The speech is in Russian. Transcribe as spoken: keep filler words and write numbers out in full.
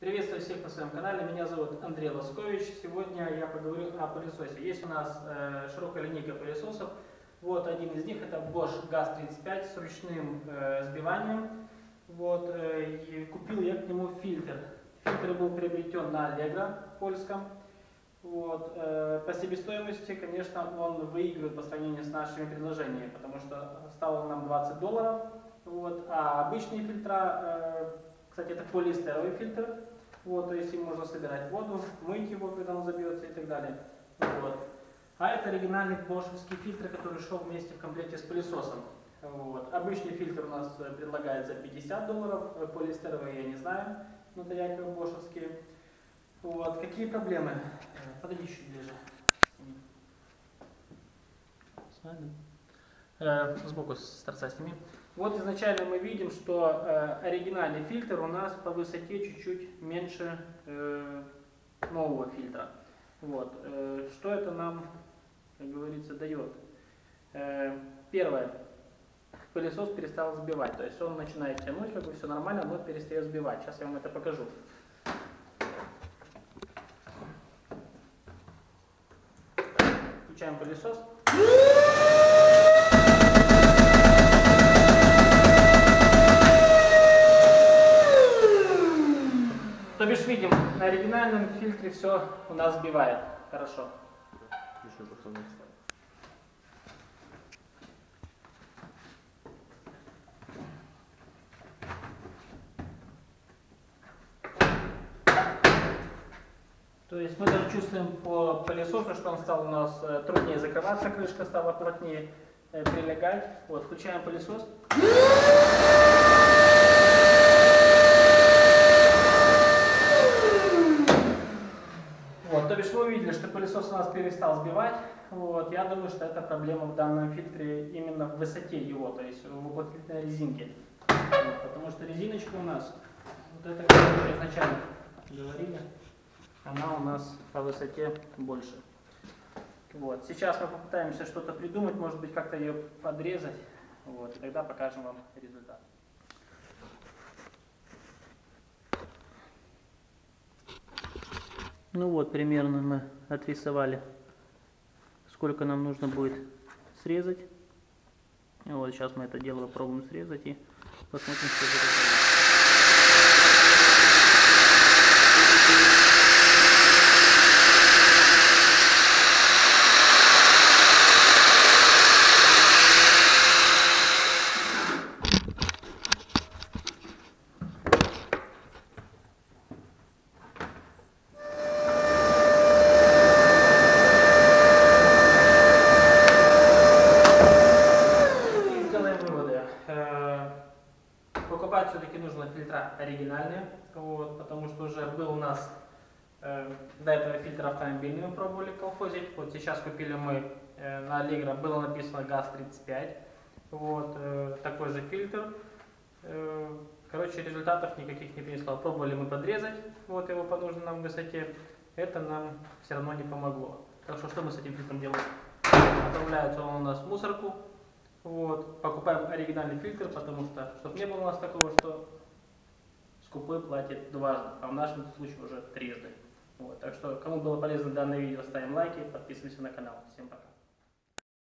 Приветствую всех на своем канале, меня зовут Андрей Лоскович. Сегодня я поговорю о пылесосе. Есть у нас э, широкая линейка пылесосов. Вот один из них, это Bosch газ тридцать пять с ручным э, сбиванием. Вот, э, и купил я к нему фильтр. Фильтр был приобретен на Allegro польском. Вот, э, по себестоимости, конечно, он выигрывает по сравнению с нашими предложениями, потому что стало нам двадцать долларов. Вот, а обычные фильтра, э, кстати, это полиэстеровый фильтр. Вот, то есть им можно собирать воду, мыть его, когда он забьется и так далее. Вот. А это оригинальный бошевский фильтр, который шел вместе в комплекте с пылесосом. Вот. Обычный фильтр у нас предлагает за пятьдесят долларов, полиэстеровый я не знаю, но это якобы бошевские. Вот. Какие проблемы? Подойди чуть ближе. Э, сбоку с торца сними. Вот изначально мы видим, что э, оригинальный фильтр у нас по высоте чуть-чуть меньше э, нового фильтра. Вот. Э, что это нам, как говорится, дает? Э, первое. Пылесос перестал сбивать. То есть он начинает тянуть, как бы все нормально, но перестает сбивать. Сейчас я вам это покажу. Включаем пылесос. То бишь видим, на оригинальном фильтре все у нас сбивает хорошо. То есть мы даже чувствуем по пылесосу, что он стал у нас э, труднее закрываться, крышка стала плотнее э, прилегать. Вот, включаем пылесос. Вот, то бишь вы увидели, что пылесос у нас перестал сбивать. Вот, я думаю, что это проблема в данном фильтре именно в высоте его, то есть в уплотнительной резинке. Вот, потому что резиночка у нас, вот это, как мы изначально говорили, она у нас по высоте больше. Вот. Сейчас мы попытаемся что-то придумать, может быть, как-то ее подрезать. Вот. И тогда покажем вам результат. Ну вот, примерно мы отрисовали, сколько нам нужно будет срезать. И вот сейчас мы это дело попробуем срезать и посмотрим, что будет. Покупать все-таки нужно фильтра оригинальные, вот, потому что уже был у нас э, до этого фильтр автомобильный, мы пробовали колхозить. Вот сейчас купили мы э, на Allegro, было написано газ тридцать пять, вот, э, такой же фильтр. Э, короче, результатов никаких не принесло. Пробовали мы подрезать вот, его по нужной нам высоте, это нам все равно не помогло. Так что что мы с этим фильтром делаем? Отправляется он у нас в мусорку. Вот. Покупаем оригинальный фильтр, потому что, чтобы не было у нас такого, что скупой платит дважды, а в нашем случае уже трижды. Вот. Так что, кому было полезно данное видео, ставим лайки, подписываемся на канал. Всем пока.